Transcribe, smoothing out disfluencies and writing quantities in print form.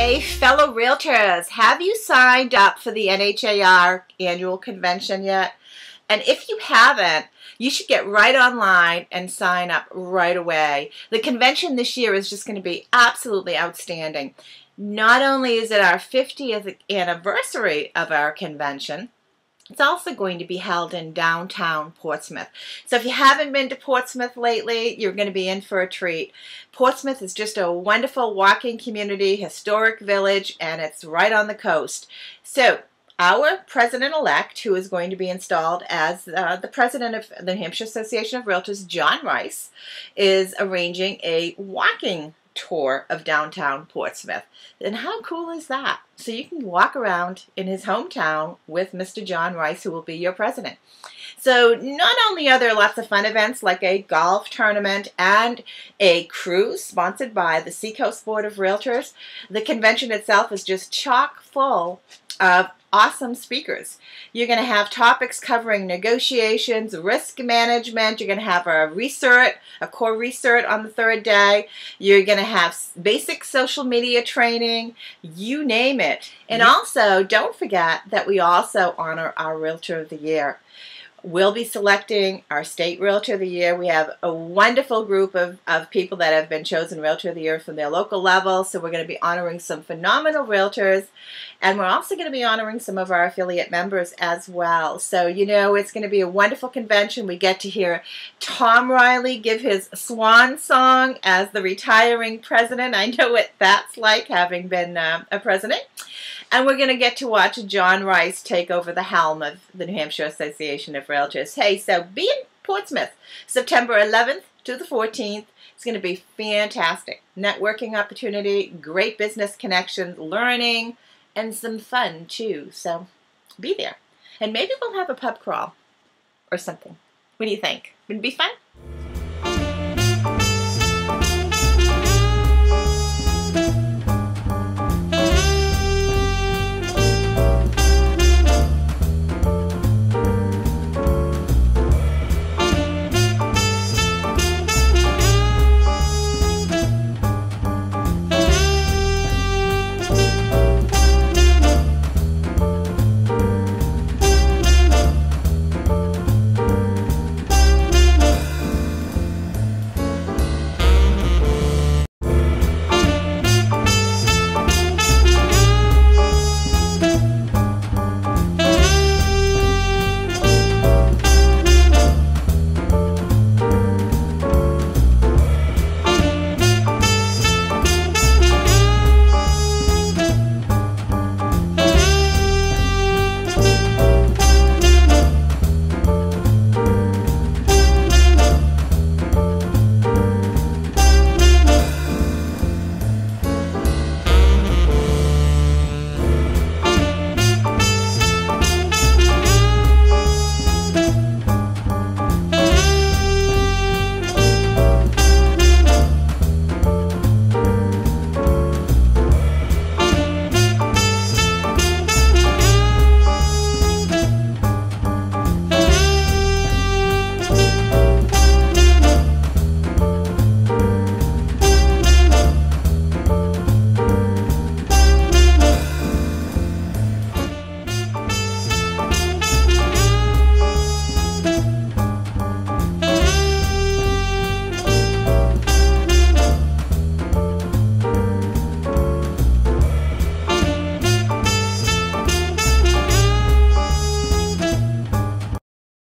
Hey, fellow realtors, have you signed up for the NHAR annual convention yet? And if you haven't, you should get right online and sign up right away. The convention this year is just going to be absolutely outstanding. Not only is it our 50th anniversary of our convention, it's also going to be held in downtown Portsmouth. So if you haven't been to Portsmouth lately, you're going to be in for a treat. Portsmouth is just a wonderful walking community, historic village, and it's right on the coast. So our president-elect, who is going to be installed as the president of the New Hampshire Association of Realtors, John Rice, is arranging a walking tour of downtown Portsmouth. And how cool is that? So you can walk around in his hometown with Mr. John Rice, who will be your president. So not only are there lots of fun events like a golf tournament and a cruise sponsored by the Seacoast Board of Realtors, the convention itself is just chock full of awesome speakers. You're going to have topics covering negotiations, risk management. You're going to have a core research on the third day. You're going to have basic social media training, you name it. And also, don't forget that we also honor our Realtor of the Year. We'll be selecting our State Realtor of the Year. We have a wonderful group of people that have been chosen Realtor of the Year from their local level. So we're going to be honoring some phenomenal realtors. And we're also going to be honoring some of our affiliate members as well. So, you know, it's going to be a wonderful convention. We get to hear Tom Riley give his swan song as the retiring president. I know what that's like, having been a president. And we're going to get to watch John Rice take over the helm of the New Hampshire Association of Realtors. Hey, so be in Portsmouth, September 11th to the 14th. It's going to be fantastic. Networking opportunity, great business connections, learning, and some fun too. So be there. And maybe we'll have a pub crawl or something. What do you think? Would it be fun?